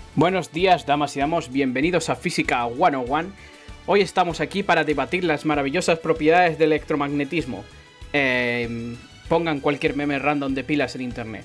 Buenos días, damas y damos, bienvenidos a Física 101. Hoy estamos aquí para debatir las maravillosas propiedades del electromagnetismo. Pongan cualquier meme random de pilas en internet.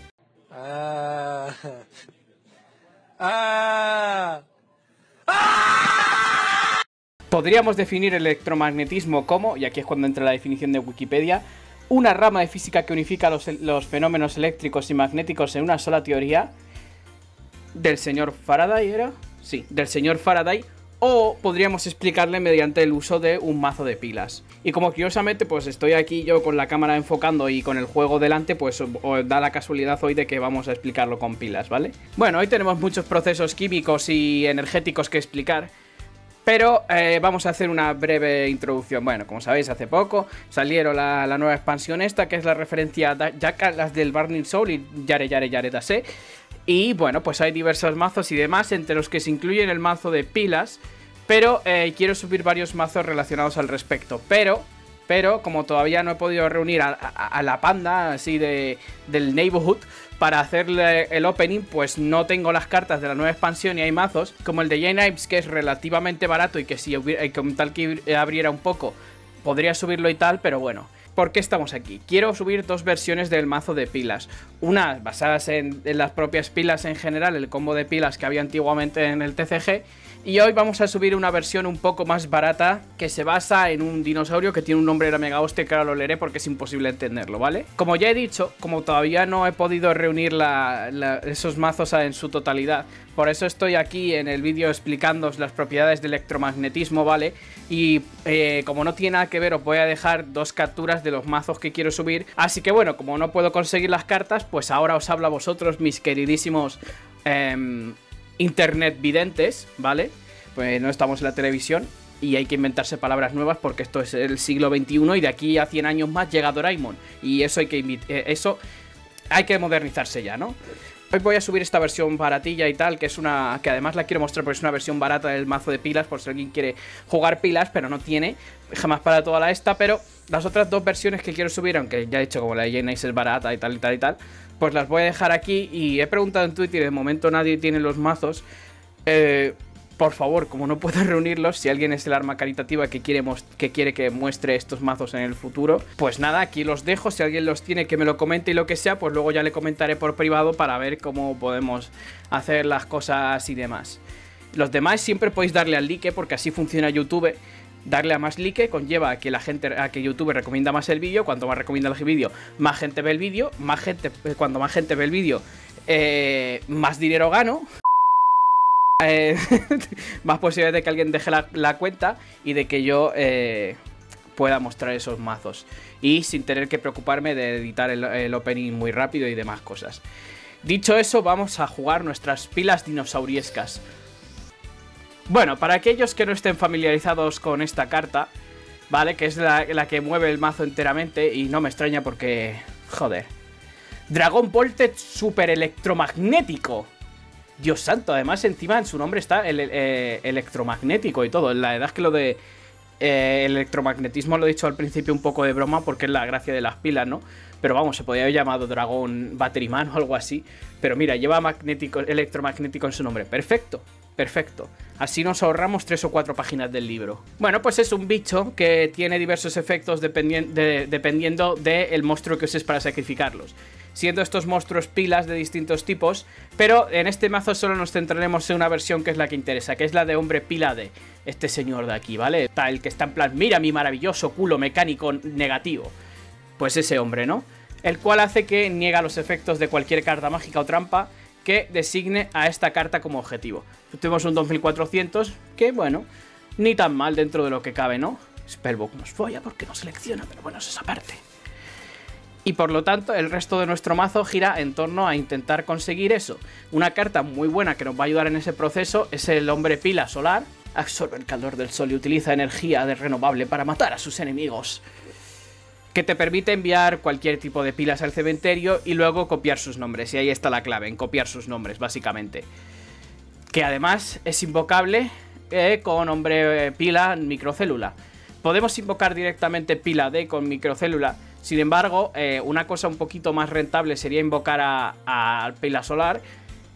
Podríamos definir el electromagnetismo como, y aquí es cuando entra la definición de Wikipedia, una rama de física que unifica los fenómenos eléctricos y magnéticos en una sola teoría. Del señor Faraday, ¿era? Sí, del señor Faraday. O podríamos explicarle mediante el uso de un mazo de pilas. Y como curiosamente pues estoy aquí yo con la cámara enfocando y con el juego delante, pues os da la casualidad hoy de que vamos a explicarlo con pilas, ¿vale? Bueno, hoy tenemos muchos procesos químicos y energéticos que explicar, pero vamos a hacer una breve introducción. Bueno, como sabéis, hace poco salieron la nueva expansión esta, que es la referencia a las del Burning Soul y Yare Dase. Y bueno, pues hay diversos mazos y demás, entre los que se incluyen el mazo de pilas, pero quiero subir varios mazos relacionados al respecto. Pero como todavía no he podido reunir a la panda así del Neighborhood para hacerle el opening, pues no tengo las cartas de la nueva expansión y hay mazos como el de Jane Ives, que es relativamente barato y que si con tal que abriera un poco podría subirlo y tal, pero bueno. ¿Por qué estamos aquí? Quiero subir dos versiones del mazo de pilas. Unas basadas en las propias pilas en general, el combo de pilas que había antiguamente en el TCG. Y hoy vamos a subir una versión un poco más barata que se basa en un dinosaurio que tiene un nombre de la mega hostia, que ahora lo leeré porque es imposible entenderlo, ¿vale? Como ya he dicho, como todavía no he podido reunir esos mazos en su totalidad, por eso estoy aquí en el vídeo explicándoos las propiedades del electromagnetismo, ¿vale? Y como no tiene nada que ver, os voy a dejar dos capturas de los mazos que quiero subir. Así que bueno, como no puedo conseguir las cartas, pues ahora os hablo a vosotros, mis queridísimos internet videntes, ¿vale? Pues no estamos en la televisión y hay que inventarse palabras nuevas porque esto es el siglo XXI y de aquí a 100 años más llega Doraemon. Y eso hay que modernizarse ya, ¿no? Hoy voy a subir esta versión baratilla y tal, que además la quiero mostrar porque es una versión barata del mazo de pilas, por si alguien quiere jugar pilas, pero no tiene jamás para toda la esta. Pero las otras dos versiones que quiero subir, aunque ya he dicho como la de Jane Ice es barata y tal y tal y tal, pues las voy a dejar aquí. Y he preguntado en Twitter y de momento nadie tiene los mazos. Por favor, como no puedo reunirlos, si alguien es el arma caritativa que quiere que muestre estos mazos en el futuro, pues nada, aquí los dejo. Si alguien los tiene, que me lo comente y lo que sea, pues luego ya le comentaré por privado para ver cómo podemos hacer las cosas y demás. Los demás siempre podéis darle al like, porque así funciona YouTube. Darle a más like conlleva a que YouTube recomienda más el vídeo. Cuanto más recomienda el vídeo, más gente ve el vídeo. Cuando más gente ve el vídeo, más dinero gano. Más posibilidades de que alguien deje la cuenta y de que yo pueda mostrar esos mazos y sin tener que preocuparme de editar el opening muy rápido y demás cosas. Dicho eso, vamos a jugar nuestras pilas dinosauriescas. Bueno, para aquellos que no estén familiarizados con esta carta, ¿vale? Que es la que mueve el mazo enteramente y no me extraña porque... joder. Dragón Voltage Super Electromagnético. Dios santo, además encima en su nombre está el electromagnético y todo. La verdad es que lo de electromagnetismo lo he dicho al principio un poco de broma porque es la gracia de las pilas, ¿no? Pero vamos, se podría haber llamado Dragón Batteryman o algo así. Pero mira, lleva electromagnético en su nombre. Perfecto, perfecto. Así nos ahorramos 3 o 4 páginas del libro. Bueno, pues es un bicho que tiene diversos efectos dependiendo del monstruo que uses para sacrificarlos. Siendo estos monstruos pilas de distintos tipos, pero en este mazo solo nos centraremos en una versión que es la que interesa, que es la de hombre pila de este señor de aquí, ¿vale? Está el que está en plan, mira mi maravilloso culo mecánico negativo. Pues ese hombre, ¿no? El cual hace que niega los efectos de cualquier carta mágica o trampa que designe a esta carta como objetivo. Tuvimos un 2400, que bueno, ni tan mal dentro de lo que cabe, ¿no? Spellbook nos folla porque no selecciona, pero bueno, eso es aparte. Y por lo tanto el resto de nuestro mazo gira en torno a intentar conseguir eso. Una carta muy buena que nos va a ayudar en ese proceso es el hombre pila solar. Absorbe el calor del sol y utiliza energía renovable para matar a sus enemigos. Que te permite enviar cualquier tipo de pilas al cementerio y luego copiar sus nombres. Y ahí está la clave, en copiar sus nombres básicamente. Que además es invocable con hombre pila microcélula. Podemos invocar directamente pila D con microcélula. Sin embargo, una cosa un poquito más rentable sería invocar a pila solar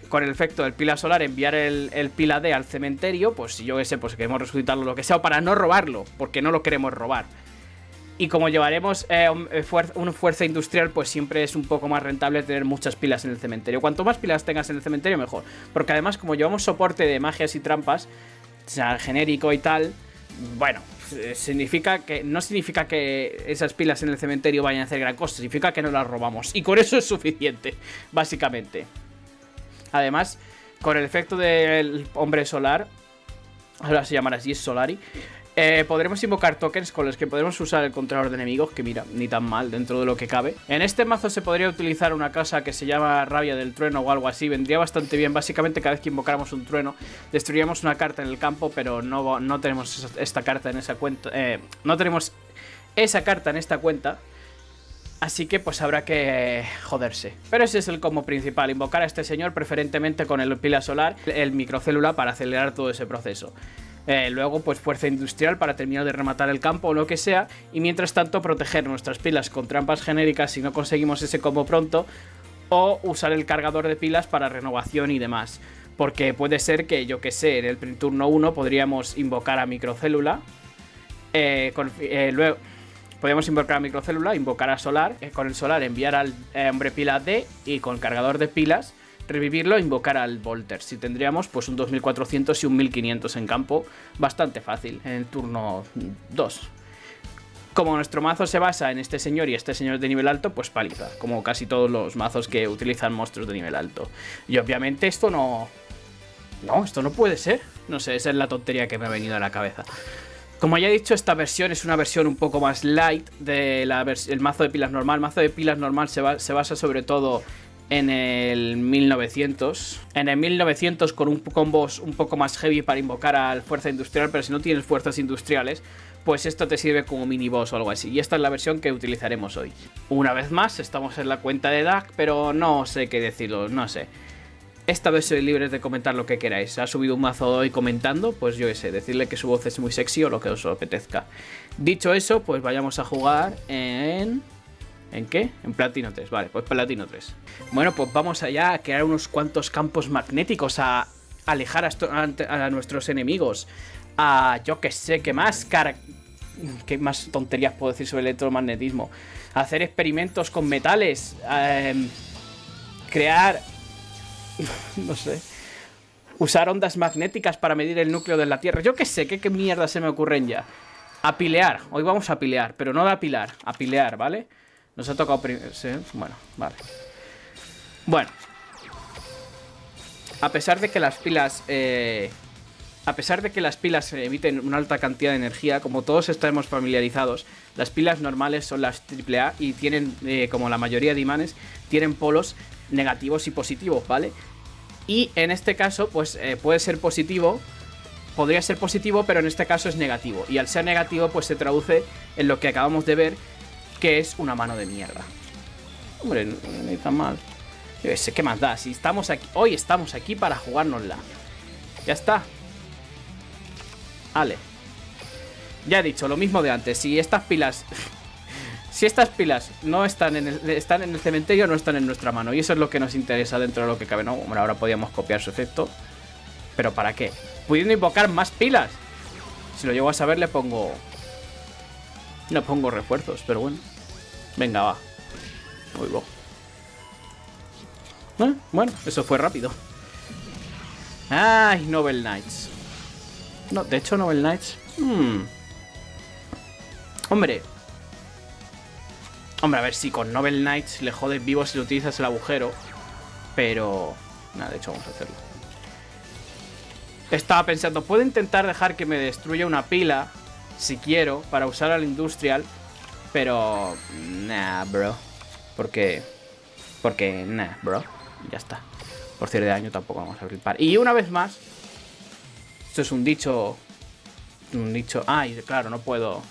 con el efecto del pila solar enviar el pila D al cementerio, pues si yo qué sé, pues queremos resucitarlo, lo que sea, o para no robarlo, porque no lo queremos robar. Y como llevaremos una fuerza industrial, pues siempre es un poco más rentable tener muchas pilas en el cementerio. Cuanto más pilas tengas en el cementerio, mejor. Porque además, como llevamos soporte de magias y trampas, o sea, genérico y tal, bueno, no significa que esas pilas en el cementerio vayan a hacer gran cosa, significa que no las robamos. Y con eso es suficiente, básicamente. Además, con el efecto del hombre solar, ahora se llamará así, es Solari, podremos invocar tokens con los que podremos usar el controlador de enemigos, que mira, ni tan mal dentro de lo que cabe. En este mazo se podría utilizar una casa que se llama Rabia del Trueno o algo así, vendría bastante bien. Básicamente cada vez que invocáramos un trueno, destruiríamos una carta en el campo, pero no tenemos esta carta en esa cuenta, no tenemos esa carta en esta cuenta. Así que pues habrá que joderse. Pero ese es el combo principal, invocar a este señor preferentemente con el pila solar, el microcélula para acelerar todo ese proceso. Luego pues fuerza industrial para terminar de rematar el campo o lo que sea. Y mientras tanto proteger nuestras pilas con trampas genéricas si no conseguimos ese combo pronto. O usar el cargador de pilas para renovación y demás. Porque puede ser que, yo que sé, en el turno 1 podríamos invocar a microcélula. Luego podemos invocar a microcélula, invocar a solar. Con el solar enviar al hombre pila D y con el cargador de pilas revivirlo e invocar al Volter. Si tendríamos pues un 2400 y un 1500 en campo, bastante fácil en el turno 2. Como nuestro mazo se basa en este señor y este señor de nivel alto, pues paliza, como casi todos los mazos que utilizan monstruos de nivel alto. Y obviamente esto no... No, esto no puede ser. No sé, esa es la tontería que me ha venido a la cabeza. Como ya he dicho, esta versión es una versión un poco más light del mazo de pilas normal. El mazo de pilas normal se basa sobre todo en el 1900. En el 1900 con un combos un poco más heavy para invocar al fuerza industrial, pero si no tienes fuerzas industriales, pues esto te sirve como mini boss o algo así. Y esta es la versión que utilizaremos hoy. Una vez más, estamos en la cuenta de Doug, pero no sé qué decirlo, no sé. Esta vez sois libres de comentar lo que queráis. Ha subido un mazo hoy comentando, pues yo qué sé, decirle que su voz es muy sexy o lo que os apetezca. Dicho eso, pues vayamos a jugar en... ¿En qué? En Platino 3, vale, pues Platino 3. Bueno, pues vamos allá a crear unos cuantos campos magnéticos, a alejar a nuestros enemigos. Yo que sé, ¿qué más tonterías puedo decir sobre el electromagnetismo? Hacer experimentos con metales, crear... no sé. Usar ondas magnéticas para medir el núcleo de la Tierra. Yo que sé, ¿qué mierda se me ocurren ya? Apilear, hoy vamos a apilear, pero no de apilar, apilear, ¿vale? Nos ha tocado primero, sí, bueno, vale. Bueno, a pesar de que las pilas emiten una alta cantidad de energía, como todos estamos familiarizados, las pilas normales son las AAA y tienen, como la mayoría de imanes, tienen polos negativos y positivos, ¿vale? Y en este caso, pues puede ser positivo, podría ser positivo, pero en este caso es negativo. Y al ser negativo, pues se traduce en lo que acabamos de ver, que es una mano de mierda. Hombre, no ni tan mal. Yo sé, ¿qué más da? Si estamos aquí, hoy estamos aquí para jugárnosla. Ya está. Vale. Ya he dicho, lo mismo de antes. Si estas pilas... si estas pilas no están en el cementerio, no están en nuestra mano. Y eso es lo que nos interesa dentro de lo que cabe. No, hombre, ahora podíamos copiar su efecto. ¿Pero para qué? Pudiendo invocar más pilas. Si lo llego a saber, le pongo... No pongo refuerzos, pero bueno. Venga, va. Uy, bueno, eso fue rápido. Ay, Noble Knights. No, de hecho, Noble Knights... Hombre, a ver, si con Noble Knights le jodes vivo si le utilizas el agujero. Pero... nada, de hecho vamos a hacerlo. Estaba pensando, puedo intentar dejar que me destruya una pila, si quiero, para usar al Industrial. Pero... nah, bro. Porque, nah, bro. Ya está. Por cierre de daño tampoco vamos a flipar. Y una vez más... esto es un dicho... Ay, claro, no puedo...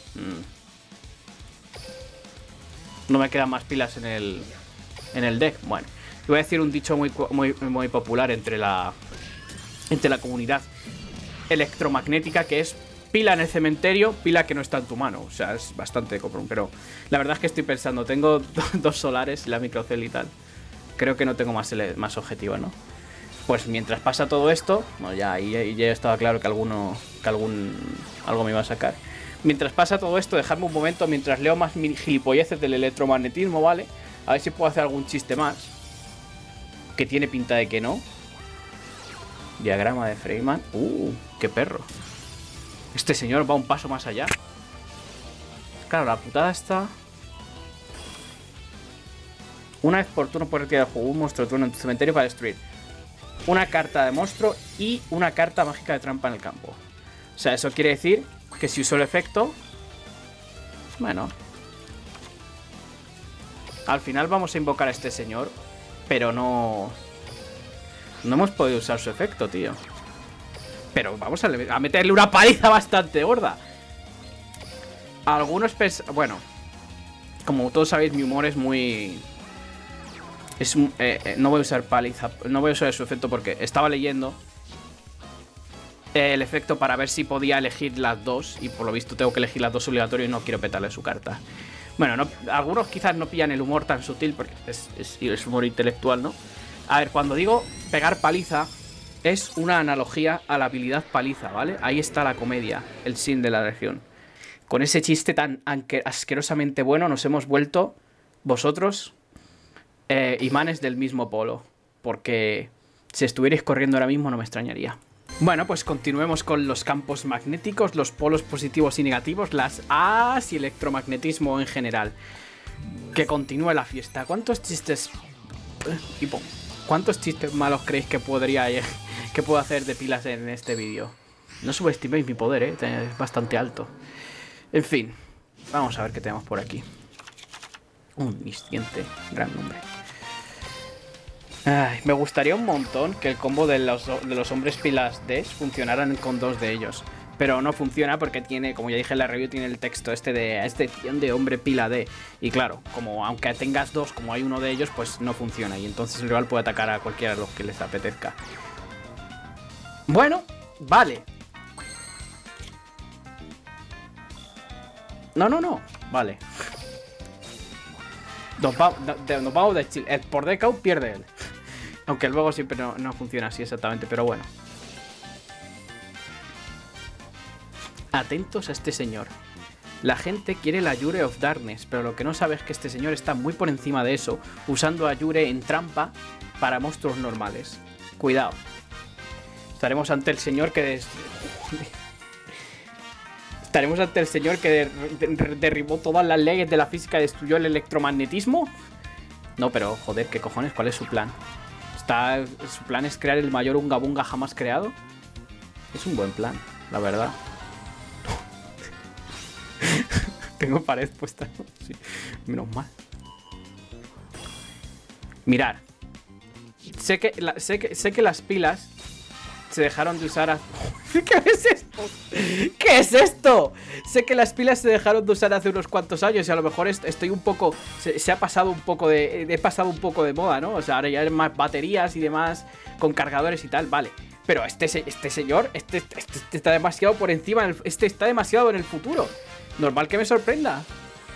No me quedan más pilas en el deck. Bueno, voy a decir un dicho muy popular entre la comunidad electromagnética, que es pila en el cementerio, pila que no está en tu mano. O sea, es bastante común. Pero la verdad es que estoy pensando, tengo dos solares, la microcel y tal. Creo que no tengo más objetivos, ¿no? Pues mientras pasa todo esto, bueno, ya estaba claro que algo me iba a sacar. Mientras pasa todo esto, dejadme un momento mientras leo más gilipolleces del electromagnetismo, ¿vale? A ver si puedo hacer algún chiste más. Que tiene pinta de que no. Diagrama de Feynman. Qué perro. Este señor va un paso más allá. Claro, la putada está... Una vez por turno puedes retirar del juego un monstruo de turno en tu cementerio para destruir una carta de monstruo y una carta mágica de trampa en el campo. O sea, eso quiere decir que si uso el efecto... Bueno. Al final vamos a invocar a este señor, pero no... No hemos podido usar su efecto, tío. Pero vamos a meterle una paliza bastante gorda. Algunos bueno, como todos sabéis, mi humor es muy... no voy a usar paliza. No voy a usar su efecto porque estaba leyendo el efecto para ver si podía elegir las dos. Y por lo visto tengo que elegir las dos obligatorio y no quiero petarle su carta. Bueno, algunos quizás no pillan el humor tan sutil porque es humor intelectual, ¿no? A ver, cuando digo pegar paliza, es una analogía a la habilidad paliza, ¿vale? Ahí está la comedia, el sin de la región. Con ese chiste tan asquerosamente bueno nos hemos vuelto, vosotros, imanes del mismo polo. Porque si estuvierais corriendo ahora mismo no me extrañaría. Bueno, pues continuemos con los campos magnéticos, los polos positivos y negativos, las A's y electromagnetismo en general. Que continúe la fiesta. ¿Cuántos chistes... ¿Cuántos chistes malos creéis que puedo hacer de pilas en este vídeo? No subestiméis mi poder, es bastante alto. En fin, vamos a ver qué tenemos por aquí. Un omnisciente, gran nombre. Ay, me gustaría un montón que el combo de los hombres pilas D funcionaran con dos de ellos. Pero no funciona porque tiene, como ya dije en la review, tiene el texto de excepción de hombre pila D. Y claro, como aunque tengas dos, como hay uno de ellos, pues no funciona. Y entonces el rival puede atacar a cualquiera de los que les apetezca. Bueno, vale. No, vale. Nos vamos de chill. Por decaut pierde él. Aunque luego siempre no funciona así exactamente, pero bueno. Atentos a este señor. La gente quiere la Ayure of Darkness, pero lo que no sabe es que este señor está muy por encima de eso, usando Ayure en trampa para monstruos normales. Cuidado. Estaremos ante el señor que Estaremos ante el señor que derribó todas las leyes de la física y destruyó el electromagnetismo. No, pero joder, ¿qué cojones? ¿Cuál es su plan? ¿Su plan es crear el mayor unga bunga jamás creado? Es un buen plan, la verdad. Tengo pared puesta, ¿no? Sí, menos mal. Mirad. Sé que las pilas se dejaron de usar ¿Qué es esto? ¿Qué es esto? Sé que las pilas se dejaron de usar hace unos cuantos años y a lo mejor estoy un poco... Se ha pasado un poco de... He pasado un poco de moda, ¿no? O sea, ahora ya hay más baterías y demás con cargadores y tal, vale. Pero este señor, está demasiado por encima, está demasiado en el futuro. Normal que me sorprenda.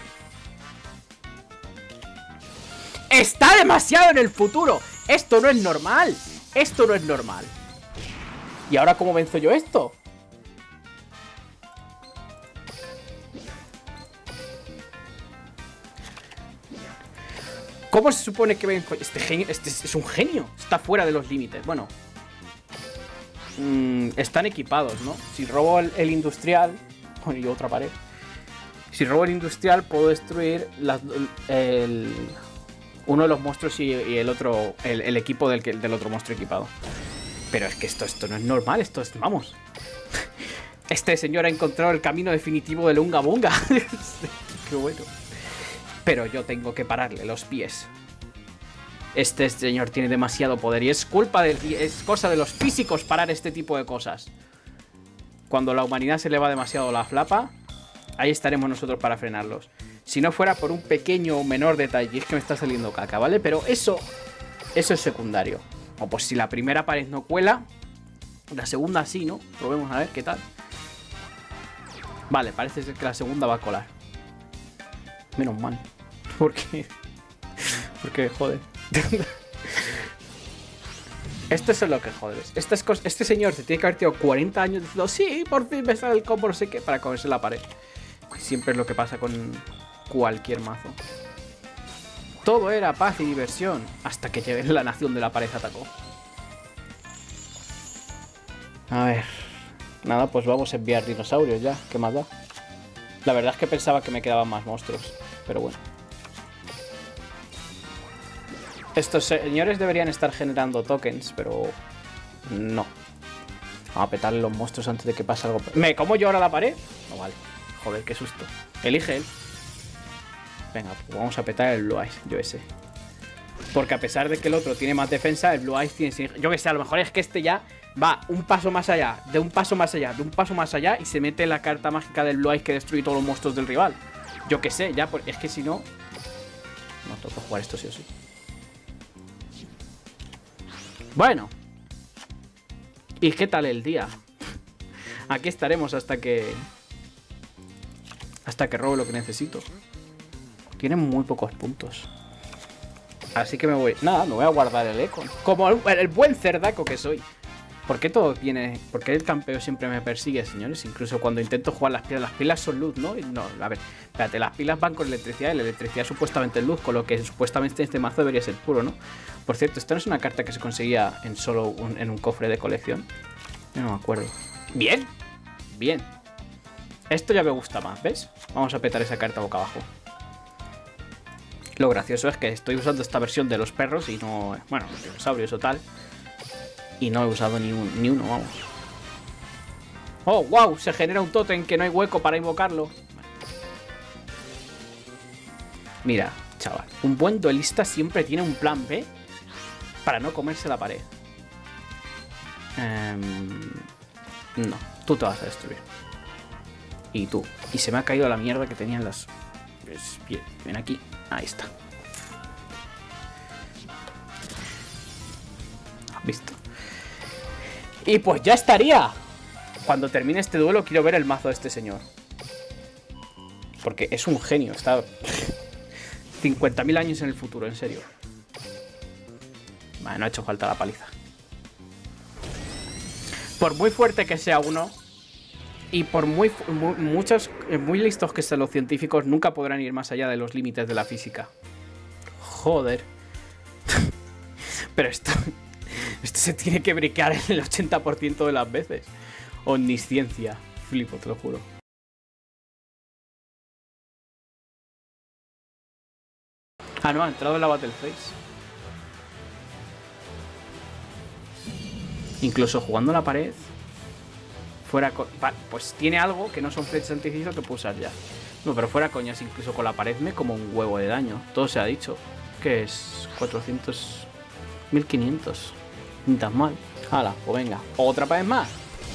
¡Está demasiado en el futuro! ¡Esto no es normal! ¡Esto no es normal! ¿Y ahora cómo venzo yo esto? ¿Cómo se supone que venzo? Este es un genio. Está fuera de los límites. Bueno. Están equipados, ¿no? Si robo el industrial... Bueno, y otra pared. Si robo el industrial puedo destruir uno de los monstruos y el otro... El equipo del otro monstruo equipado. Pero es que esto no es normal. Esto es... Vamos. Este señor ha encontrado el camino definitivo del Unga Bunga. Qué bueno. Pero yo tengo que pararle los pies. Este señor tiene demasiado poder y es cosa de los físicos parar este tipo de cosas. Cuando la humanidad se le va demasiado la flapa, ahí estaremos nosotros para frenarlos. Si no fuera por un pequeño o menor detalle, y es que me está saliendo caca, ¿vale? Pero eso es secundario. O pues si la primera pared no cuela, la segunda sí, ¿no? Probemos a ver qué tal. Vale, parece ser que la segunda va a colar. Menos mal. ¿Por qué? Porque, joder. Esto es lo que jodes. Este señor se tiene que haber tenido 40 años diciendo, sí, por fin me sale el combo, no sé qué, para comerse la pared. Siempre es lo que pasa con cualquier mazo. Todo era paz y diversión, hasta que la nación de la pared atacó. A ver. Nada, pues vamos a enviar dinosaurios ya, ¿qué más da? La verdad es que pensaba que me quedaban más monstruos, pero bueno. Estos señores deberían estar generando tokens, pero no. Vamos a petarle los monstruos antes de que pase algo. ¿Me como yo ahora la pared? No vale. Joder, qué susto. Elige él. Venga, pues vamos a petar el Blue Eyes, yo ese. Porque a pesar de que el otro tiene más defensa, el Blue Eyes tiene... Yo que sé, a lo mejor es que este ya va un paso más allá, de un paso más allá, de un paso más allá, y se mete la carta mágica del Blue Eyes que destruye todos los monstruos del rival. Yo que sé, ya, es que si no... No, tengo que jugar esto sí o sí. Bueno. ¿Y qué tal el día? Aquí estaremos hasta que robe lo que necesito. Tienen muy pocos puntos. Así que me voy... Nada, me voy a guardar el Econ. Como el buen cerdaco que soy. ¿Por qué todo viene...? ¿Por qué el campeón siempre me persigue, señores? Incluso cuando intento jugar las pilas. Las pilas son luz, ¿no? No, a ver, espérate, las pilas van con electricidad y la electricidad supuestamente es luz, con lo que supuestamente este mazo debería ser puro, ¿no? Por cierto, esta no es una carta que se conseguía en solo en un cofre de colección. Yo no me acuerdo. ¡Bien! Bien. Esto ya me gusta más, ¿ves? Vamos a petar esa carta boca abajo. Lo gracioso es que estoy usando esta versión de los perros y no... Bueno, los dinosaurios o tal. Y no he usado ni uno, vamos. ¡Oh, wow! Se genera un tótem que no hay hueco para invocarlo. Mira, chaval. Un buen duelista siempre tiene un plan B para no comerse la pared. No, tú te vas a destruir. Y tú. Y se me ha caído la mierda que tenían las... Pues bien, ven aquí. Ahí está. ¿Has visto? Y pues ya estaría. Cuando termine este duelo quiero ver el mazo de este señor. Porque es un genio. Está 50.000 años en el futuro, en serio. Vale, no ha hecho falta la paliza. Por muy fuerte que sea uno, y por muy listos que sean los científicos, nunca podrán ir más allá de los límites de la física. Joder. Pero esto se tiene que briquear en el 80% de las veces. Omnisciencia. Flipo, te lo juro. Ah, no, ha entrado en la Battle Phase. Incluso jugando a la pared. Fuera vale, pues tiene algo que no son flechas antihechizo que puedo usar ya. No, pero fuera coñas, incluso con la pared me como un huevo de daño. Todo se ha dicho. Que es 400... 1500. Ni tan mal. Hala, pues venga. Otra pared más.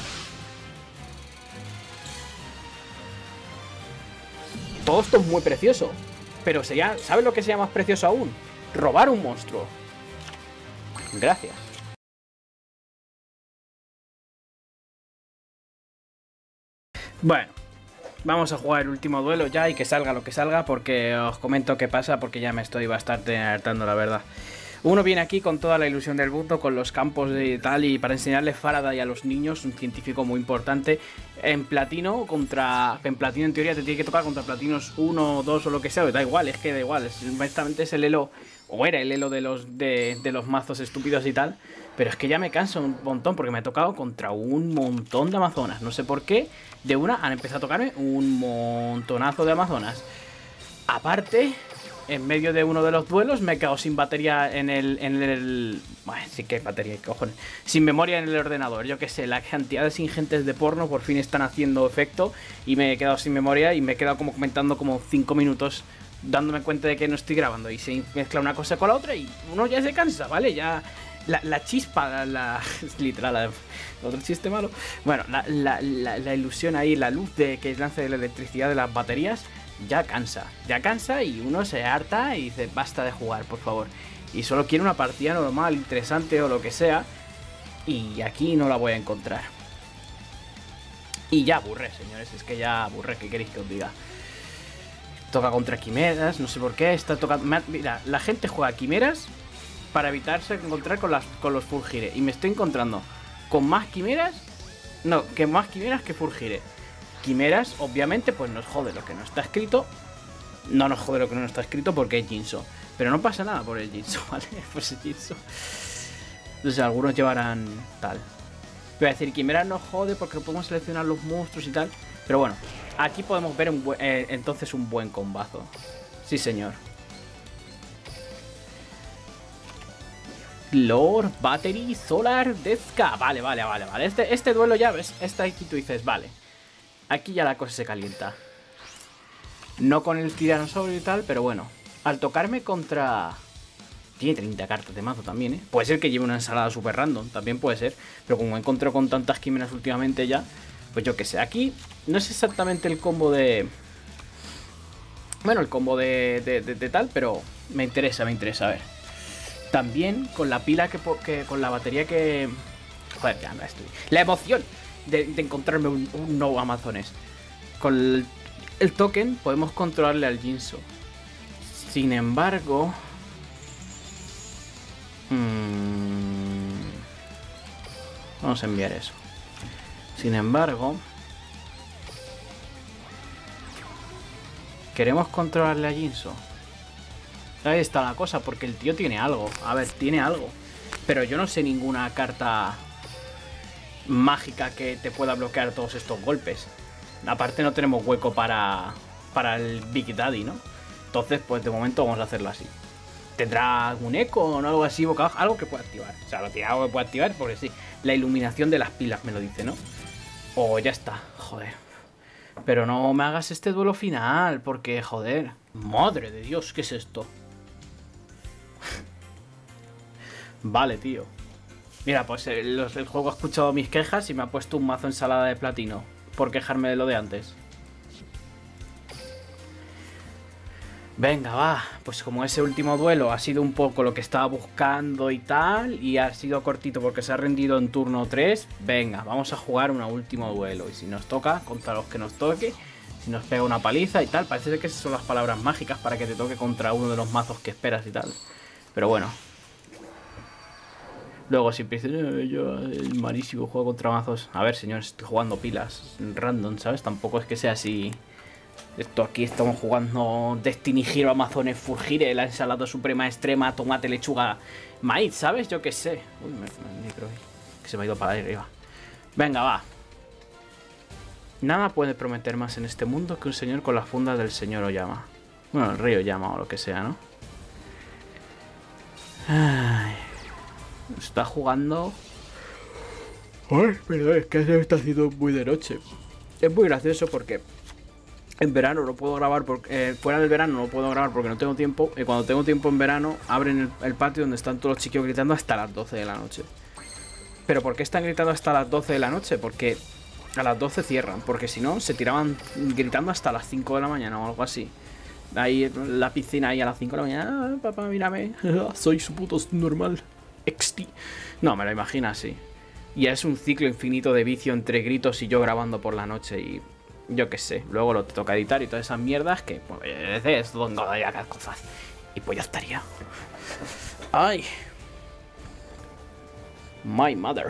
Todo esto es muy precioso. Pero ¿sabes lo que sea más precioso aún? Robar un monstruo. Gracias. Bueno, vamos a jugar el último duelo ya y que salga lo que salga, porque os comento qué pasa, porque ya me estoy bastante hartando, la verdad. Uno viene aquí con toda la ilusión del mundo, con los campos y tal, y para enseñarle Faraday a los niños, un científico muy importante, en platino en platino en teoría te tiene que tocar contra platinos 1, 2 o lo que sea, da igual, es que da igual, honestamente es el elo, o era el elo de los mazos estúpidos y tal, pero es que ya me canso un montón, porque me ha tocado contra un montón de amazonas, no sé por qué, de una han empezado a tocarme un montonazo de amazonas. Aparte... En medio de uno de los duelos me he quedado sin batería en el... Bueno, sí que hay batería, cojones. Sin memoria en el ordenador. Yo qué sé, las cantidades ingentes de porno por fin están haciendo efecto. Y me he quedado sin memoria y me he quedado como comentando como 5 minutos dándome cuenta de que no estoy grabando. Y se mezcla una cosa con la otra y uno ya se cansa, ¿vale? Ya... La chispa, literal, el otro chiste malo. Bueno, la ilusión ahí, la luz que lance la electricidad de las baterías... Ya cansa y uno se harta y dice basta de jugar, por favor. Y solo quiere una partida normal, interesante o lo que sea. Y aquí no la voy a encontrar. Y ya aburre, señores, es que ya aburre, ¿qué queréis que os diga? Toca contra quimeras, no sé por qué, está tocando... Mira, la gente juega quimeras para evitarse encontrar con los Furgire. Y me estoy encontrando con más quimeras. No, que más quimeras que Furgire. Quimeras, obviamente, pues nos jode lo que no está escrito. No nos jode lo que no está escrito porque es Jinso. Pero no pasa nada por el Jinso, ¿vale? Pues el Jinso. Entonces algunos llevarán tal. Voy a decir, quimeras nos jode porque no podemos seleccionar los monstruos y tal. Pero bueno, aquí podemos ver entonces un buen combazo. Sí, señor. Lord, Battery, Solar, Deathka. Vale. Este duelo ya ves. Aquí tú dices, vale. Aquí ya la cosa se calienta. No con el tiranosaurio y tal, pero bueno. Al tocarme contra... Tiene 30 cartas de mazo también, ¿eh? Puede ser que lleve una ensalada super random, también puede ser. Pero como me encuentro con tantas quimeras últimamente ya, pues yo qué sé. Aquí no es exactamente el combo de... Bueno, el combo de tal, pero me interesa, a ver. También con la pila con la batería que... Joder, ya no estoy... La emoción de encontrarme un nuevo Amazones. Con el token podemos controlarle al Jinso. Sin embargo... Vamos a enviar eso. Sin embargo... Queremos controlarle a Jinso. Ahí está la cosa, porque el tío tiene algo. A ver, tiene algo. Pero yo no sé ninguna carta mágica que te pueda bloquear todos estos golpes. Aparte no tenemos hueco para el Big Daddy, ¿no? Entonces, pues de momento vamos a hacerlo así. ¿Tendrá algún eco o algo así boca abajo? Algo que pueda activar. O sea, lo tiene algo que pueda activar porque sí. La iluminación de las pilas me lo dice, ¿no? O ya está. Joder. Pero no me hagas este duelo final, porque, joder. Madre de Dios, ¿qué es esto? Vale, tío. Mira, pues el juego ha escuchado mis quejas y me ha puesto un mazo ensalada de platino por quejarme de lo de antes. Venga, va. Pues como ese último duelo ha sido un poco lo que estaba buscando y tal, y ha sido cortito porque se ha rendido en turno 3, venga, vamos a jugar un último duelo. Y si nos toca, contra los que nos toque, si nos pega una paliza y tal, parece que esas son las palabras mágicas para que te toque contra uno de los mazos que esperas y tal. Pero bueno. Luego si empiezas, yo el malísimo juego contra mazos. A ver, señores, estoy jugando pilas random, ¿sabes? Tampoco es que sea así... Esto aquí estamos jugando Destiny Hero, Amazones, Furgire, la ensalada suprema extrema, tomate, lechuga, maíz, ¿sabes? Yo qué sé. Uy, me micro que se me ha ido para arriba. Venga, va. Nada puede prometer más en este mundo que un señor con la funda del señor Oyama. Bueno, el rey Oyama o lo que sea, ¿no? Ay. Está jugando... Ay, pero es que se está haciendo muy de noche. Es muy gracioso porque... En verano no puedo grabar, porque fuera del verano no puedo grabar porque no tengo tiempo. Y cuando tengo tiempo en verano, abren el patio donde están todos los chiquillos gritando hasta las 12 de la noche. ¿Pero por qué están gritando hasta las 12 de la noche? Porque a las 12 cierran, porque si no, se tiraban gritando hasta las 5 de la mañana o algo así. Ahí en la piscina, ahí a las 5 de la mañana, ah, papá, mírame, soy su puto normal. XT. No, me lo imagino así. Y es un ciclo infinito de vicio entre gritos y yo grabando por la noche y... Yo qué sé, luego lo te toca editar y todas esas mierdas que pues, es donde hay cosas. Y pues ya estaría. Ay. My mother.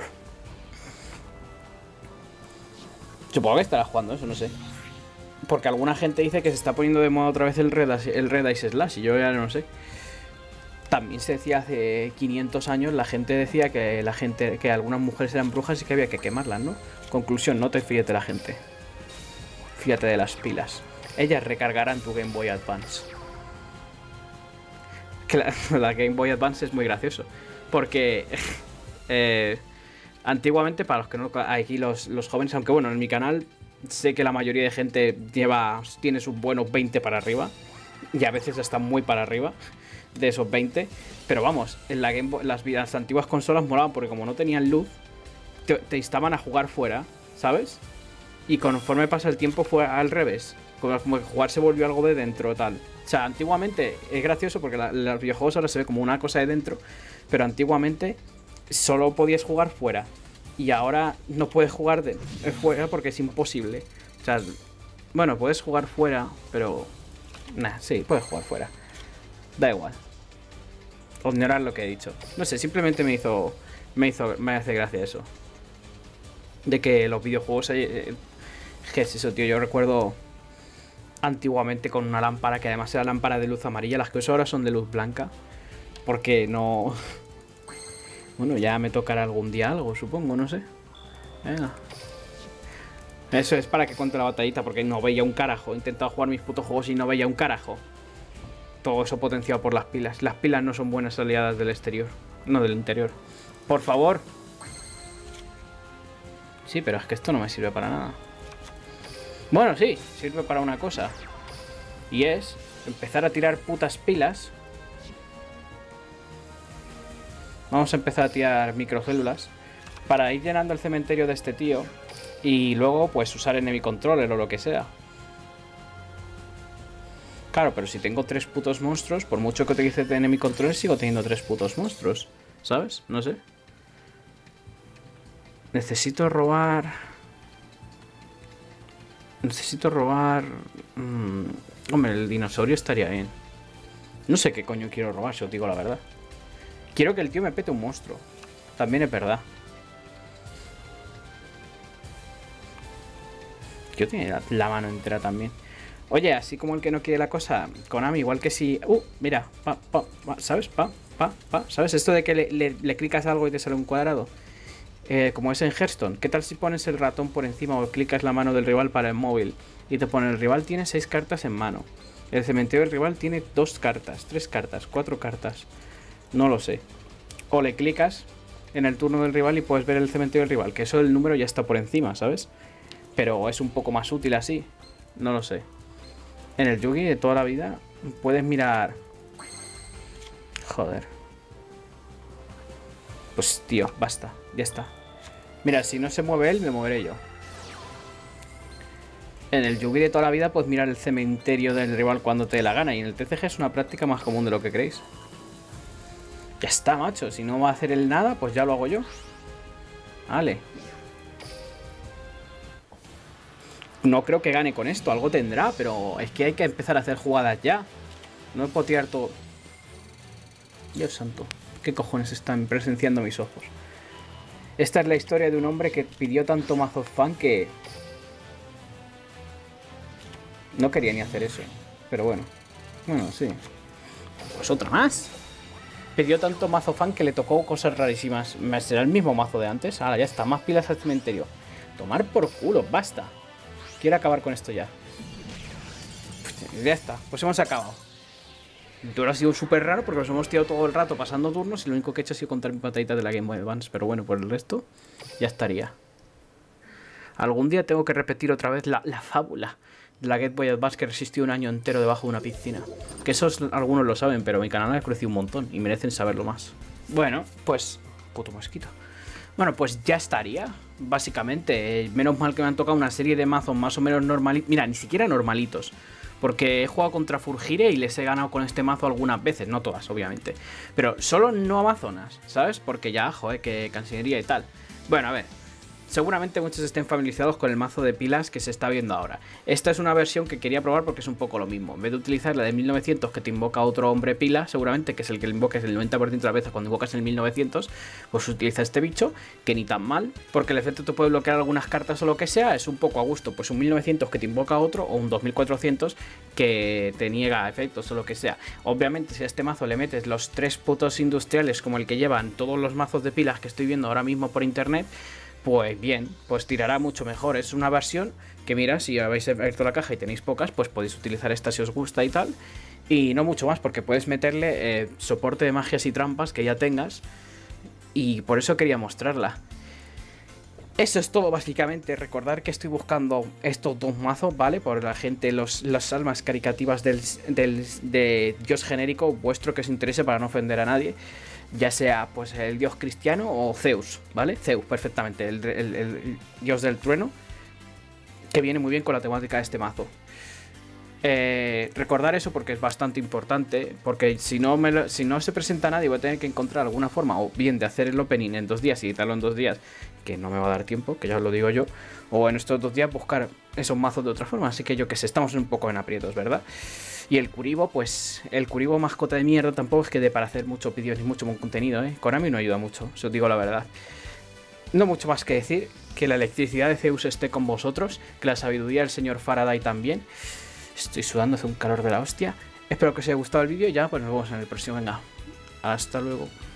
Supongo que estará jugando eso, no sé. Porque alguna gente dice que se está poniendo de moda otra vez el Red Ice Slash y yo ya no sé. También se decía hace 500 años, la gente decía que algunas mujeres eran brujas y que había que quemarlas, ¿no? Conclusión, no te fíes de la gente. Fíjate de las pilas. Ellas recargarán tu Game Boy Advance. Que la Game Boy Advance es muy gracioso. Porque... antiguamente, para los que no... Aquí los jóvenes, aunque bueno, en mi canal sé que la mayoría de gente tiene sus buenos 20 para arriba. Y a veces hasta muy para arriba de esos 20. Pero vamos, en la Game Boy, las antiguas consolas molaban porque como no tenían luz, te instaban a jugar fuera, ¿sabes? Y conforme pasa el tiempo fue al revés. Como que jugar se volvió algo de dentro, tal. O sea, antiguamente es gracioso porque los videojuegos ahora se ve como una cosa de dentro. Pero antiguamente solo podías jugar fuera. Y ahora no puedes jugar fuera porque es imposible. O sea, bueno, puedes jugar fuera, pero... Nah, sí, puedes jugar fuera. Da igual. ignorar lo que he dicho. No sé, simplemente me hace gracia eso. De que los videojuegos... ¿qué es eso, tío? Yo recuerdo antiguamente con una lámpara, que además era lámpara de luz amarilla. Las que uso ahora son de luz blanca. Porque no... Bueno, ya me tocará algún día algo, supongo, no sé. Venga. Eso es para que cuente la batallita, porque no veía un carajo. He intentado jugar mis putos juegos y no veía un carajo. Todo eso potenciado por las pilas. Las pilas no son buenas aliadas del exterior. No, del interior. Por favor. Sí, pero es que esto no me sirve para nada. Bueno, sí, sirve para una cosa. Y es empezar a tirar putas pilas. Vamos a empezar a tirar microcélulas para ir llenando el cementerio de este tío. Y luego, pues, usar enemy controller o lo que sea. Claro, pero si tengo 3 putos monstruos, por mucho que utilice de enemy controller, sigo teniendo 3 putos monstruos. ¿Sabes? No sé. Necesito robar... Hombre, el dinosaurio estaría bien. No sé qué coño quiero robar, si os digo la verdad. Quiero que el tío me pete un monstruo. También es verdad. Yo tiene la mano entera también. Oye, así como el que no quiere la cosa, Konami, igual que si... mira, ¿sabes? ¿Sabes? Esto de que le clicas algo y te sale un cuadrado. Como es en Hearthstone. ¿Qué tal si pones el ratón por encima o clicas la mano del rival para el móvil? Y te pone el rival tiene 6 cartas en mano. El cementerio del rival tiene 2 cartas, 3 cartas, 4 cartas. No lo sé. O le clicas en el turno del rival y puedes ver el cementerio del rival. Que eso el número ya está por encima, ¿sabes? Pero es un poco más útil así. No lo sé. En el Yugi de toda la vida puedes mirar... Joder. Pues tío, basta, ya está. Mira, si no se mueve él, me moveré yo. En el Yugi de toda la vida puedes mirar el cementerio del rival cuando te dé la gana. Y en el TCG es una práctica más común de lo que creéis. Ya está, macho. Si no va a hacer él nada, pues ya lo hago yo. Vale. No creo que gane con esto, algo tendrá, pero es que hay que empezar a hacer jugadas ya. No puedo tirar todo. Dios santo. ¿Qué cojones están presenciando mis ojos? Esta es la historia de un hombre que pidió tanto mazo fan que... No quería ni hacer eso. Pero bueno. Bueno, sí. Pues otra más. Pidió tanto mazo fan que le tocó cosas rarísimas. ¿Será el mismo mazo de antes? Ahora ya está. Más pilas al cementerio. Tomar por culo. Basta. Quiero acabar con esto ya. Ya está. Pues hemos acabado. Pero ha sido súper raro porque nos hemos tirado todo el rato pasando turnos y lo único que he hecho ha sido contar mi patadita de la Game Boy Advance. Pero bueno, por el resto ya estaría. Algún día tengo que repetir otra vez la fábula de la Game Boy Advance que resistió un año entero debajo de una piscina. Que esos algunos lo saben, pero mi canal ha crecido un montón y merecen saberlo más. Bueno, pues... Puto mosquito. Bueno, pues ya estaría, básicamente. Menos mal que me han tocado una serie de mazos más o menos normalitos. Mira, ni siquiera normalitos. Porque he jugado contra Furgire y les he ganado con este mazo algunas veces. No todas, obviamente. Pero solo no amazonas, ¿sabes? Porque ya, joder, que cansinería y tal. Bueno, a ver. Seguramente muchos estén familiarizados con el mazo de pilas que se está viendo ahora. Esta es una versión que quería probar porque es un poco lo mismo. En vez de utilizar la de 1900 que te invoca otro hombre pila, seguramente que es el que le invoques el 90% de las veces cuando invocas el 1900, pues utiliza este bicho, que ni tan mal, porque el efecto te puede bloquear algunas cartas o lo que sea, es un poco a gusto. Pues un 1900 que te invoca otro o un 2400 que te niega efectos o lo que sea. Obviamente si a este mazo le metes los 3 putos industriales como el que llevan todos los mazos de pilas que estoy viendo ahora mismo por internet, pues bien, pues tirará mucho mejor. Es una versión que, mira, si habéis abierto la caja y tenéis pocas, pues podéis utilizar esta si os gusta y tal. Y no mucho más, porque puedes meterle soporte de magias y trampas que ya tengas. Y por eso quería mostrarla. Eso es todo, básicamente. Recordar que estoy buscando estos 2 mazos, ¿vale? Por la gente, las almas caricativas de dios genérico vuestro que os interese para no ofender a nadie. Ya sea pues el dios cristiano o Zeus, ¿vale? Zeus, perfectamente, el dios del trueno, que viene muy bien con la temática de este mazo. Recordar eso porque es bastante importante, porque si no se presenta nadie voy a tener que encontrar alguna forma, o bien de hacer el opening en 2 días y editarlo en 2 días, que no me va a dar tiempo, que ya os lo digo yo, o en estos 2 días buscar esos mazos de otra forma, así que yo que sé, estamos un poco en aprietos, ¿verdad? Y el Kuribo, pues el Kuribo mascota de mierda tampoco es que dé para hacer muchos vídeos ni mucho contenido, ¿eh? Konami no ayuda mucho, si os digo la verdad. No mucho más que decir, que la electricidad de Zeus esté con vosotros, que la sabiduría del señor Faraday también. Estoy sudando, hace un calor de la hostia. Espero que os haya gustado el vídeo y ya pues nos vemos en el próximo. Venga, hasta luego.